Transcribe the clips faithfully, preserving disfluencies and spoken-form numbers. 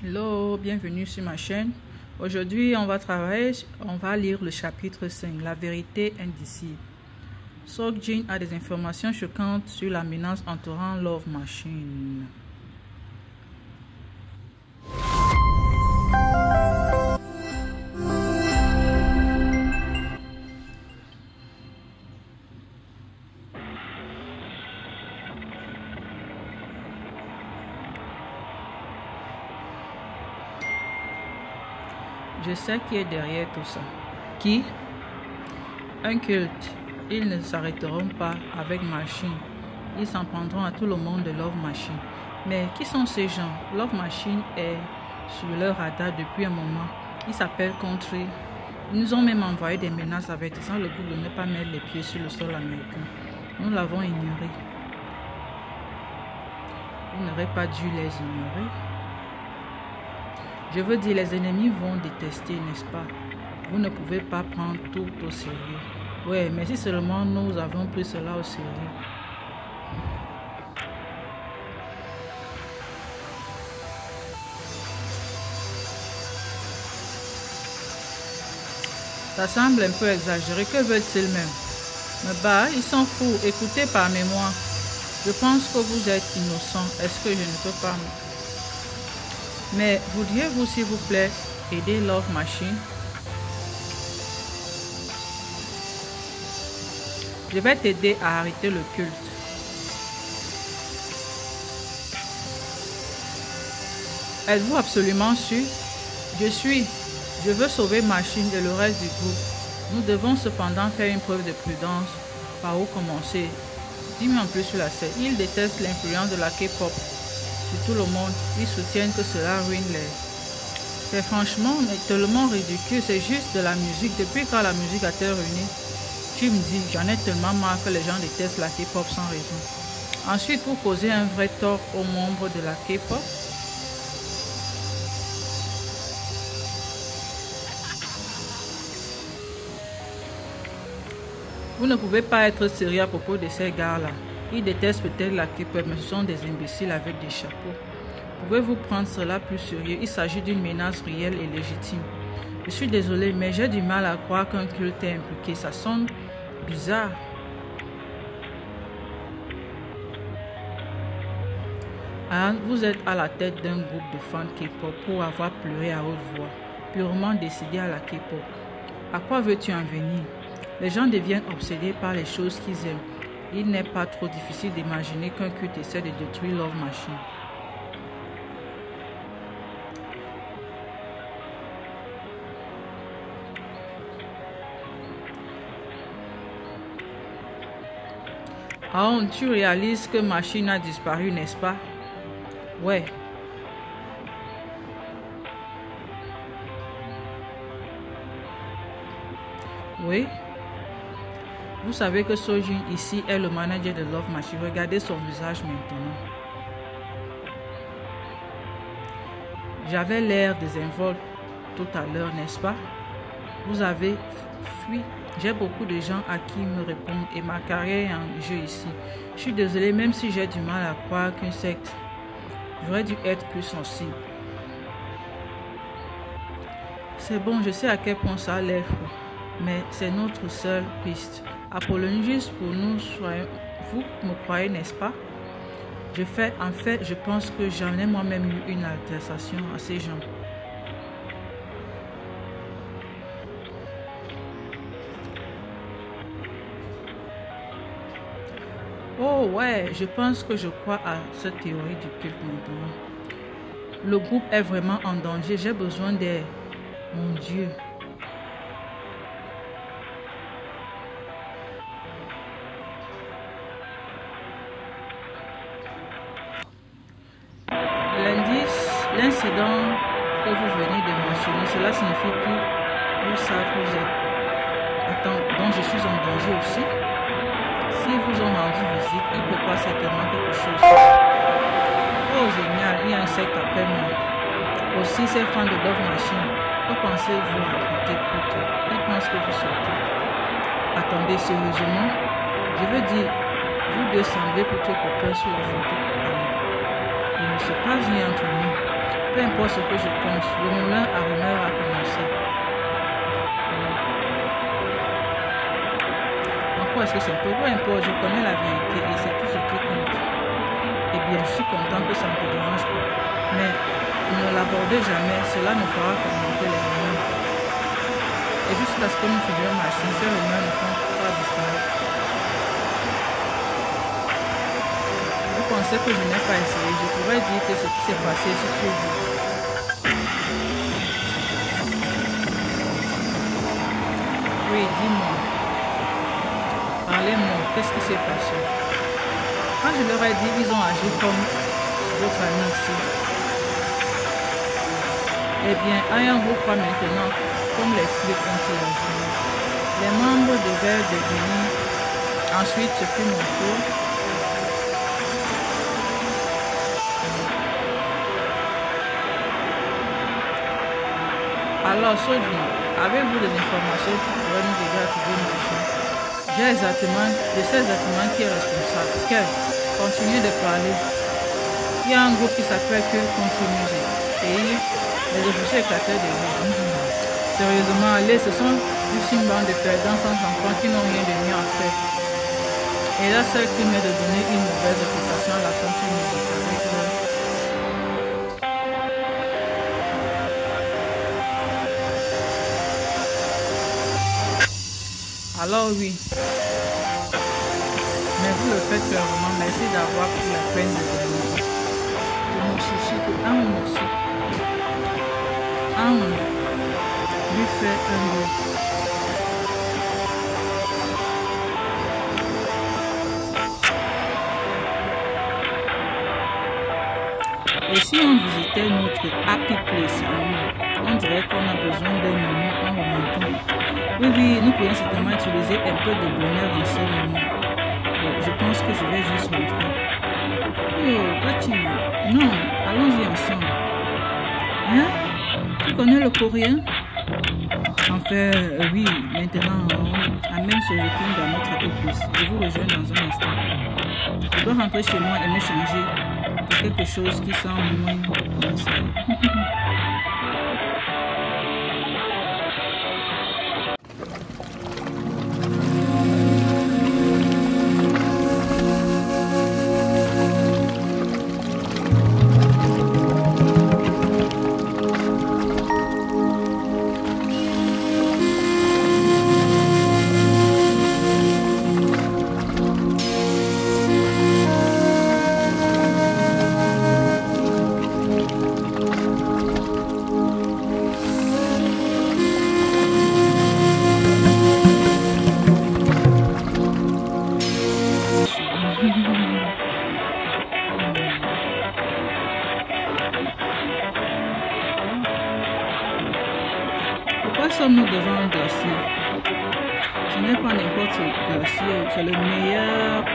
Hello, bienvenue sur ma chaîne. Aujourd'hui, on va travailler, on va lire le chapitre cinq, la vérité indicible. Seokjin a des informations choquantes sur la menace entourant Love Machine. Je sais qui est derrière tout ça. Qui? Un culte. Ils ne s'arrêteront pas avec Machine. Ils s'en prendront à tout le monde de Love Machine. Mais qui sont ces gens? Love Machine est sur leur radar depuis un moment. Ils s'appellent Country. Ils nous ont même envoyé des menaces avertissant le groupe de ne pas mettre les pieds sur le sol américain. Nous l'avons ignoré. Vous n'aurez pas dû les ignorer. Je veux dire, les ennemis vont détester, n'est-ce pas? Vous ne pouvez pas prendre tout au sérieux. Ouais, mais si seulement nous avons pris cela au sérieux. Ça semble un peu exagéré. Que veulent-ils même? Mais bah, ils sont fous. Écoutez par mémoire. Je pense que vous êtes innocent. Est-ce que je ne peux pas... Mais voudriez-vous, s'il vous plaît, aider Love Machine? Je vais t'aider à arrêter le culte. Êtes-vous absolument sûr? Je suis. Je veux sauver Machine et le reste du groupe. Nous devons cependant faire une preuve de prudence. Par où commencer? Dis-moi en plus sur la scène. Ils détestent l'influence de la K-pop. Tout le monde, ils soutiennent que cela ruine les... C'est franchement mais tellement ridicule, c'est juste de la musique. Depuis quand la musique a-t-elle ruiné? Tu me dis, j'en ai tellement marre que les gens détestent la K-pop sans raison. Ensuite, pour causer un vrai tort aux membres de la K-pop, vous ne pouvez pas être sérieux à propos de ces gars-là. Ils détestent peut-être la K-pop, mais ce sont des imbéciles avec des chapeaux. Pouvez-vous prendre cela plus sérieux? Il s'agit d'une menace réelle et légitime. Je suis désolé, mais j'ai du mal à croire qu'un culte est impliqué. Ça sonne bizarre. Anne, vous êtes à la tête d'un groupe de fans K-pop pour avoir pleuré à haute voix, purement décidé à la K-pop. À quoi veux-tu en venir? Les gens deviennent obsédés par les choses qu'ils aiment. Il n'est pas trop difficile d'imaginer qu'un culte essaie de détruire Love Machine. Ah, tu réalises que Machine a disparu, n'est-ce pas? Ouais. Oui. Vous savez que Seokjin ici est le manager de Love Machine. Regardez son visage maintenant. J'avais l'air désinvolte tout à l'heure, n'est-ce pas? Vous avez fui. J'ai beaucoup de gens à qui me répondent et ma carrière est en jeu ici. Je suis désolée, même si j'ai du mal à croire qu'une secte. J'aurais dû être plus sensible. C'est bon, je sais à quel point ça a l'air fou. Mais c'est notre seule piste. Apologise pour nous, soyons... Vous me croyez, n'est-ce pas? Je fais, en fait, je pense que j'en ai moi-même eu une altercation à ces gens. Oh ouais, je pense que je crois à cette théorie du culte maintenant. Le groupe est vraiment en danger. J'ai besoin d'aide. Mon Dieu. L'incident que vous venez de mentionner, cela signifie que vous savez que vous êtes... Attends, donc je suis en danger aussi? S'ils vous ont rendu visite, il peut pas certainement quelque chose. Oh génial, il y a un secte après moi. Aussi ces fans de Love Machine, que pensez-vous raconter plus tôt? Ils pensent que vous sortez. Attendez, sérieusement? Je veux dire, vous deux semblez plutôt copains sur la photo. Il ne se passe rien entre nous. Peu importe ce que je pense, le moulin à rumeur a commencé. En quoi est-ce que c'est peu? Peu importe, je connais la vérité et c'est tout ce qui compte. Eh bien, je suis content que ça ne te dérange pas. Mais ne l'abordez jamais, cela ne fera qu'augmenter les rumeurs. Et jusqu'à ce que nous trouvions Machine, ces rumeurs ne font pas disparaître. Vous pensez que je n'ai pas essayé? Je pourrais dire que ce qui s'est passé, c'est sur vous. Oui, dis-moi. Parlez-moi, qu'est-ce qui s'est passé? Quand je leur ai dit, ils ont agi comme votre ami ici. Eh bien, ayons-vous pas maintenant, comme les flics ont agi. Les membres devaient devenir. Ensuite, ce fut mon tour. Alors, Soji, avez-vous des informations qui pourraient nous aider à trouver une machine? J'ai exactement, je sais exactement qui est responsable. Quel? Continuez de parler. Il y a un groupe qui s'appelle que Country Music. Et les officiers éclateurs de vie. Sérieusement, allez, ce sont juste une bande de perdants sans enfants qui n'ont rien de mieux à faire. Et là, seul qui m'est de donner une mauvaise réputation à la Country Music avec eux. Alors oui, mais vous le faites clairement. Merci d'avoir pris la peine de venir. Je me soucie que un aussi, un lui fait un autre. Et si on visitait notre happy place, on dirait qu'on a besoin d'un moment en remontant. Oui, oui, nous pourrions certainement utiliser un peu de bonheur en ce moment. Je pense que je vais juste rentrer. Oh, Tati, non, allons-y ensemble. Hein? Tu connais le coréen? En fait, euh, oui, maintenant, on amène ce joking dans notre happy place. Je vous rejoins dans un instant. Je dois rentrer chez moi et me changer pour quelque chose qui sent moins comme ça. Pourquoi sommes-nous devant un glacier? Ce n'est pas n'importe quel glacier, c'est le meilleur.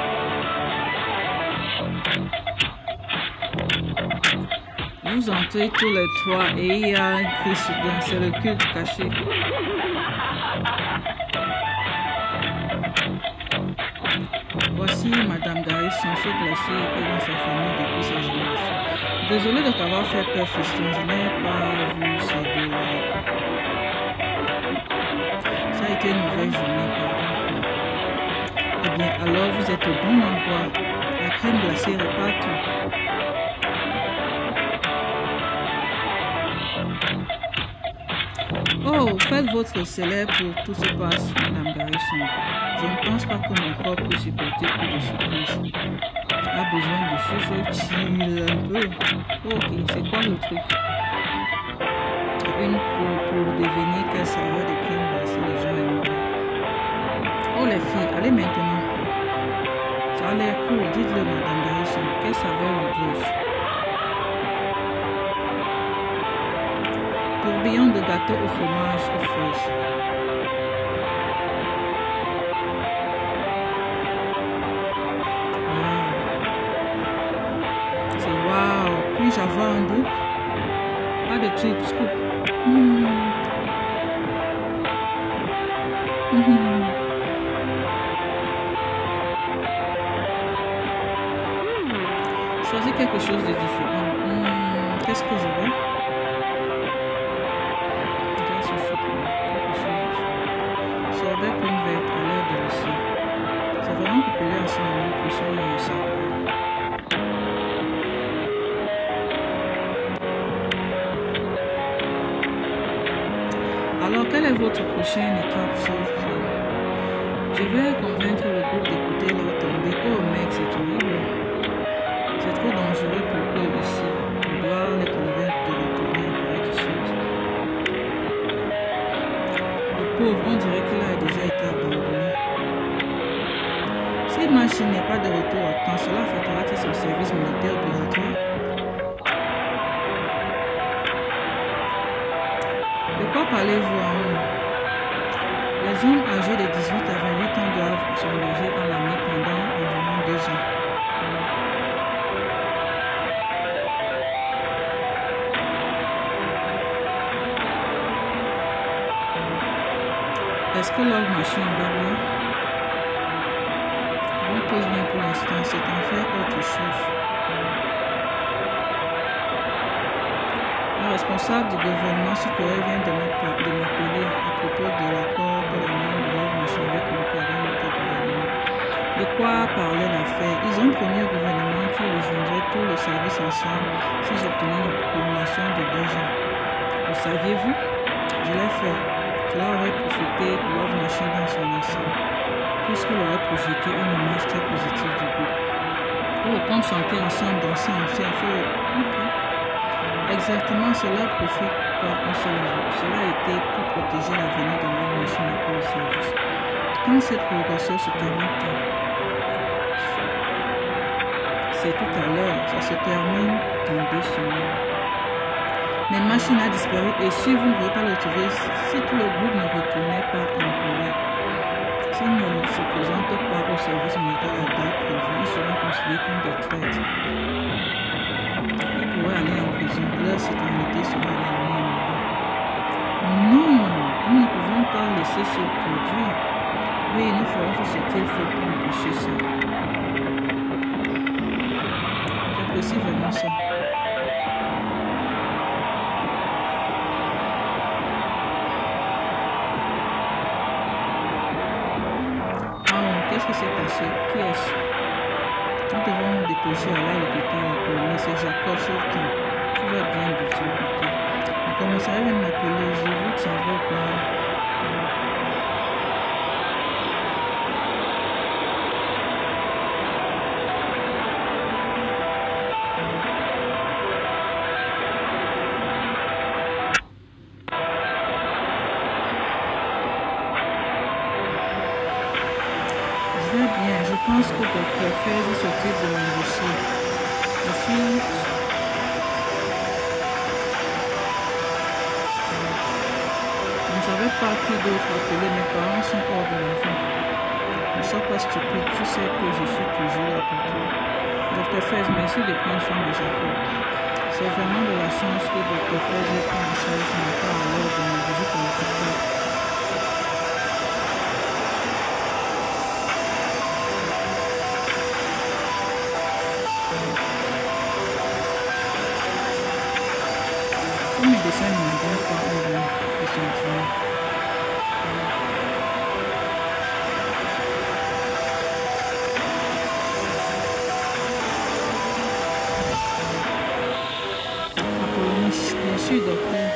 Vous entrez tous les trois et il y a un cri soudain, c'est le culte caché. Voici Madame Garrison, ce glacier est dans sa famille depuis sa jeunesse. Désolé de t'avoir fait peur, fiston, je n'ai pas vu ces deux-là. Ça a été une mauvaise journée, pardon. Eh bien, alors vous êtes au bon endroit. La crème glacée répare tout. Oh, faites votre célèbre pour tout se passe, Madame Garrison. Je ne pense pas que mon corps peut supporter plus de surprises. A besoin de souffle-t-il un peu? Ok, c'est quoi le truc? Une pour, pour deviner quelle saveur de crème glacée les gens aiment. Oh les filles, allez maintenant. Ça a l'air cool, dites-le Madame Garrison. Quelle saveur voudrais-je? Tourbillon de gâteau au fromage aux fraises. Puis-je avoir un double? Pas de chip scoop. Mmh. Mmh. Choisis quelque chose de différent. Mmh. Qu'est-ce que je veux? Alors, quelle est votre prochaine étape, ce jour? Je vais convaincre le groupe d'écouter leur tombée. Oh mec, c'est horrible. C'est trop dangereux pour eux ici. On doit les convaincre de retourner en Corée du Sud. Le pauvre, on dirait qu'il a déjà été abandonné. Si Machine n'est pas de retour à temps, cela affectera-t-il son service militaire obligatoire? De quoi parlez-vous en haut? Les hommes âgés de dix-huit à vingt-huit ans doivent s'engager dans l'armée pendant environ deux ans. Est-ce que leur machine va bien? On pose bien pour l'instant, c'est en faire autre chose. Le responsable du gouvernement supérieur vient de m'appeler à propos de l'accord que les membres de leur machine avaient conclu avec notre gouvernement. De quoi parlait l'affaire? Ils ont promis au gouvernement qu'ils rejoindraient tout le service ensemble si j'obtenais une promotion de deux ans. Le saviez-vous? Je l'ai fait. Cela aurait profité pour leur machine dans son ensemble, puisqu'il aurait projeté une image très positive du groupe. Ils comptent chanter ensemble, danser ensemble, faire... Okay. Exactement, cela profite pas un seul jour. Cela a été pour protéger l'avenir de leur machine après le service. Quand cette prolongation se termine, c'est tout à l'heure, ça se termine dans deux semaines. Mais machine a disparu et si vous ne pouvez pas le trouver, si tout le groupe ne retournait pas en Corée, s'ils ne se présentent pas au service militaire à la date prévue, ils seront considérés comme des traîtres. Ils pourraient aller en prison, leur citoyenneté sera également annulée. Non, nous ne pouvons pas laisser ce produire. Oui, nous ferons tout ce qu'il faut pour empêcher ça. J'apprécie vraiment ça. Qu'est-ce qui s'est passé? Qui est-ce? Nous devons déposer à l'hôpital à Colonie. C'est Jacob Sultan. Tout va bien de son côté. Le commissariat vient de m'appeler. Je vous tiendrai au courant. Bien, je pense que docteur Fez s'occupe de mon dossier. Je suis... Je ne savais pas qui d'autre appeler. Mes parents sont hors de l'enfant. Ne sois pas stupide, tu sais que je suis toujours là pour toi. docteur Fez, merci de prendre soin de Jacob. C'est vraiment de la chance que docteur Fez ait pris en charge mon cas à l'heure de ma visite à l'hôpital. Mes dessins ne me donnent pas envie de sentir. Apollonie, bien sûr, docteur.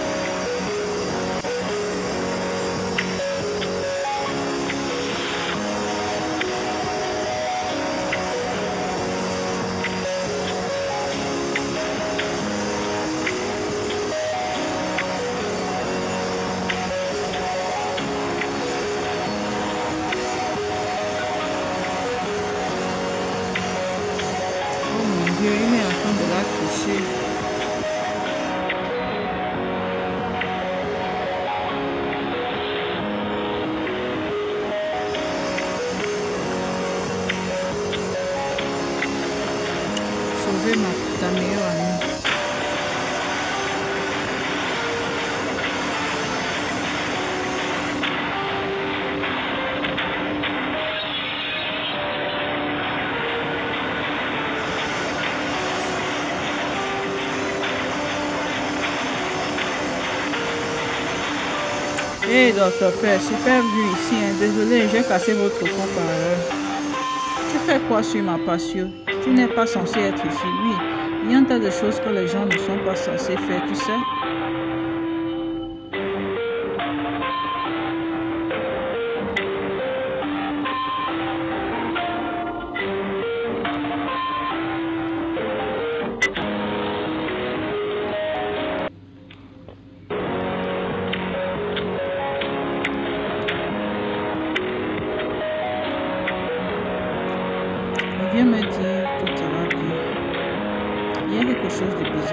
Il est en train de la toucher. Sauver ma, ta meilleure amie. Hé, hey, docteur Fez, super vu ici, hein. Désolé, j'ai cassé votre compte par erreur. Tu fais quoi sur ma passion? Tu n'es pas censé être ici, oui. Il y a un tas de choses que les gens ne sont pas censés faire, tu sais.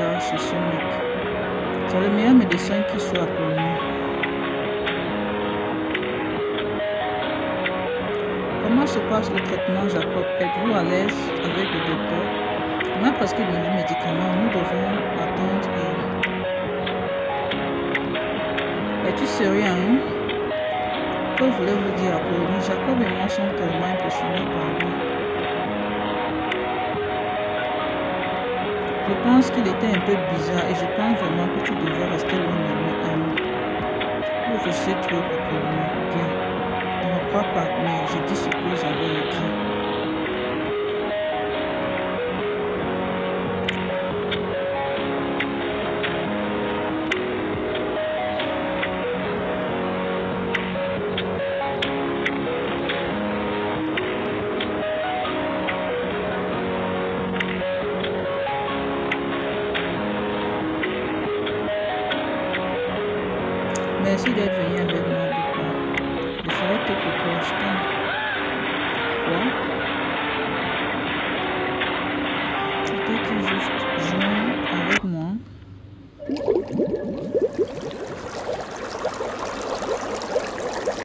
bizarre chez ce mec. C'est le meilleur médecin qui soit pour nous. Comment se passe le traitement, Jacob? Êtes-vous à l'aise avec le docteur? On a presque de nouveaux médicaments. Nous devons attendre. Et... Es-tu sérieux, hein? Que voulez-vous dire, Apollonie? Jacob et moi sommes tellement impressionnés par lui. Je pense qu'il était un peu bizarre et je pense vraiment que tu devrais rester loin de lui, Anne. Oh, je sais trop, Apollonie. Bien. Je ne crois pas, mais je dis ce que j'avais dit. Merci d'être venu avec moi, Bouba. Je ferai tout pour toi, je t'aime. Quoi? Peut-être juste jouer avec moi.